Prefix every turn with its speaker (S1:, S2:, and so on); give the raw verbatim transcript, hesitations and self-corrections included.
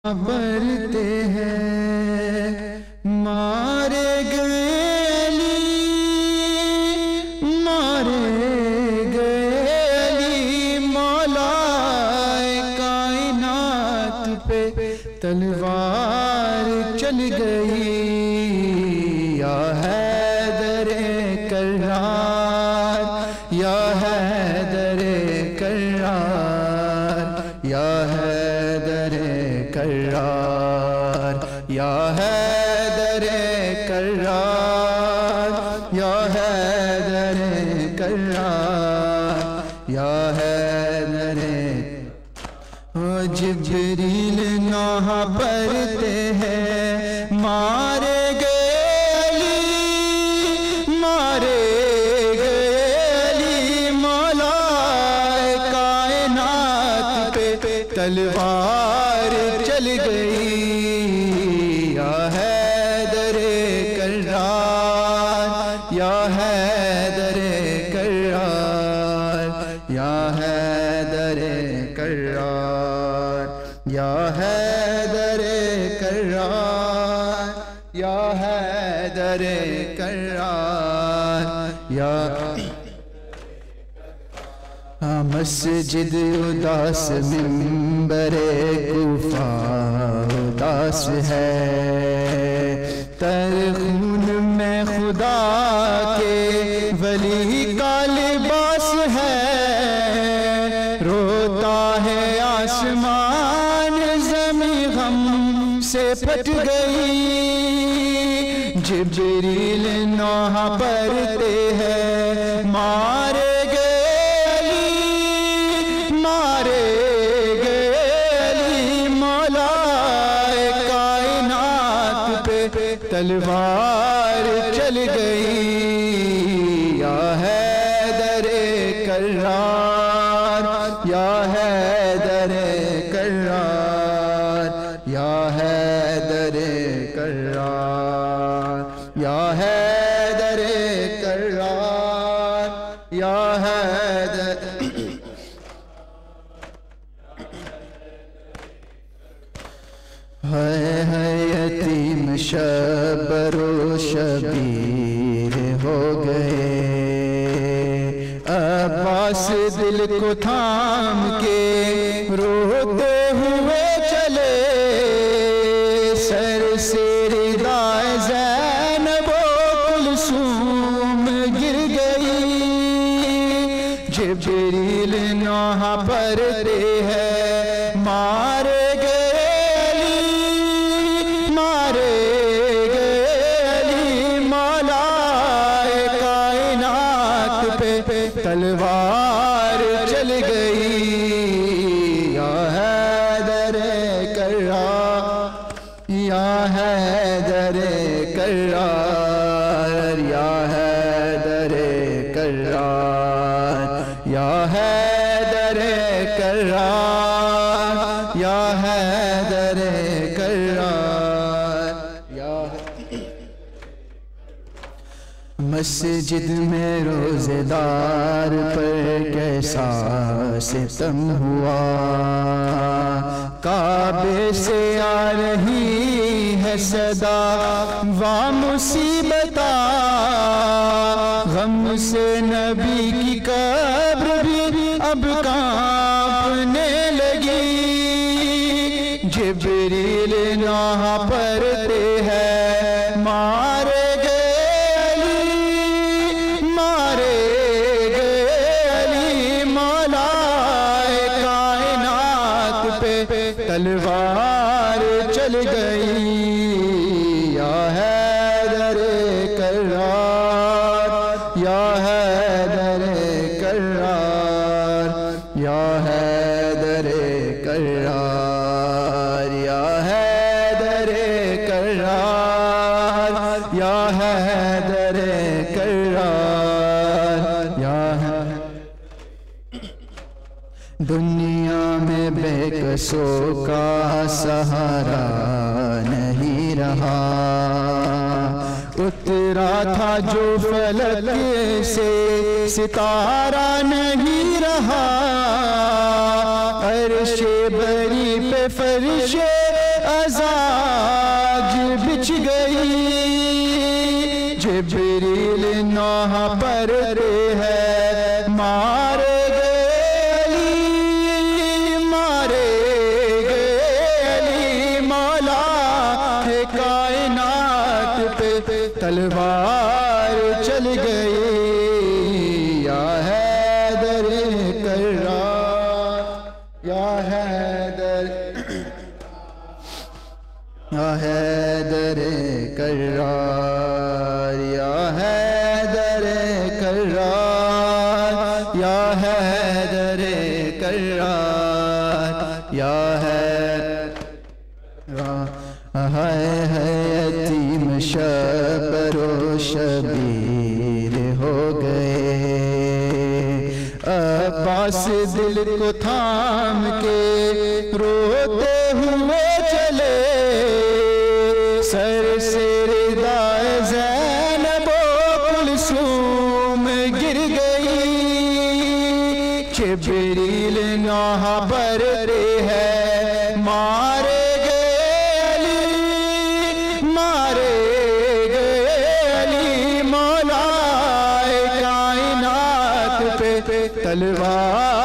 S1: برتے ہیں مارے گئے علی، مارے گئے علی، مولا کائنات پہ تلوار چل گئی۔ یا حیدر کرار، یا حیدر کرار، یا حیدر کرار، یا حیدر کرار، یا حیدر کرار، یا حیدر۔ جبریل نوح پڑھتے ہیں مارے گئے علی، مارے گئے علی، مولا کائنات پہ تلوار چل گئی۔ یا حیدر کرار، یا حیدر کرار، یا حیدر کرار، یا حیدر کرار، یا حیدر کرار، یا مسجد اداس منبر کوفہ اداس ہے، تر خون میں خدا کے ولی کا لباس ہے، روتا ہے آسمان زمین غم سے پھٹ گئی۔ جبریل نوح پڑھتے ہیں مارے تلوار چل گئی۔ یا حیدر کرار، یا حیدر کرار، یا حیدر کرار، یا حیدر کرار، یا حیدر۔ ہے ہے یتیم شبر و شبیر ہو گئے، عباس دل کو تھام کے روتے ہوئے چلے، سر سے ردائے زینب و کلثوم گر گئی۔ جبریل نوح پڑھتے ہیں مارے تلوار چل گئی۔ یا حیدر کرار، یا حیدر کرار، یا حیدر کرار، یا حیدر کرار، یا حیدر کرار، یا مسجد میں روزے دار پر کیسا ستم ہوا، کعبے سے آ رہی ہے صدا وا مصیبتا، غم سے نبی کی قبر بھی اب کانپنے لگی۔ جبریل نوح پڑھتے ہیں مارے تلوار چل گئی۔ یا حیدر کرار، یا حیدر کرار، یا حیدر کرار، یا حیدر کرار، یا حیدر کرار، یا دنیا میں بے قصوں کا سہارا نہیں رہا، اترا تھا جو فلک سے ستارہ نہیں رہا، عرش بری پہ فرش یا حیدر کرار یا حیدر کرار یا حیدر کرار یا ہائے ہے یتیم شبر و شبیر ہو گئے عباس دل کو تھام کے روتے ہوئے چلے سر سے ردائے زینب و کلثوم گر گئی جبریل نوح برتے ہے مارے گئے علی مارے گئے علی مولا کائنات پہ تلوار